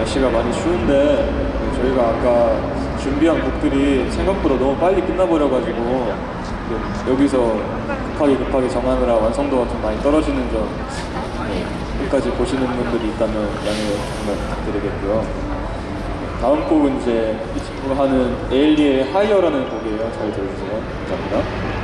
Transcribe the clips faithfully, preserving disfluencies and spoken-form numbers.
날씨가 많이 추운데 저희가 아까 준비한 곡들이 생각보다 너무 빨리 끝나버려가지고 여기서 급하게 급하게 정하느라 완성도가 좀 많이 떨어지는 점 끝까지 보시는 분들이 있다면 양해 정말 부탁드리겠고요. 다음 곡은 이제 이 친구가 하는 에일리의 하이어라는 곡이에요. 잘 들어주세요. 감사합니다.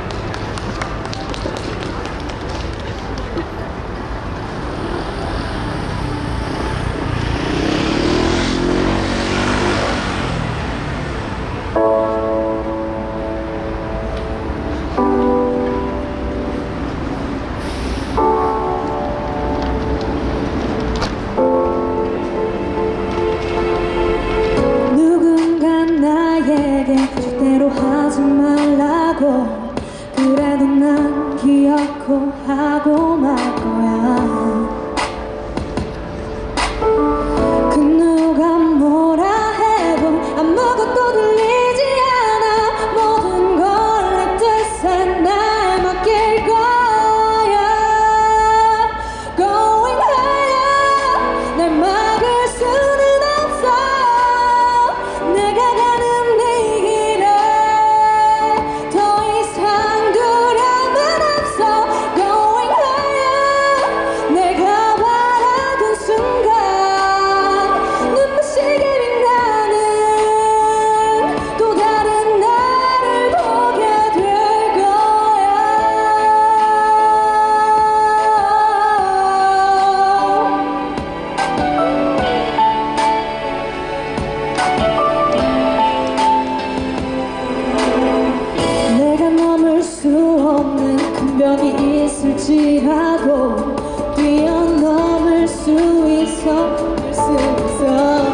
절대로 하지 말라고 그래도 난 기억고 하고 말 거야. 그 누가 뭐라 해도 아무것도 들리지 않아. 모든 걸 내 뜻에 날 맡길 거야. Going higher 날 막을 수는 없어. 내가 가는 벽이 있을지라도 뛰어넘을 수 있어, 수 있어.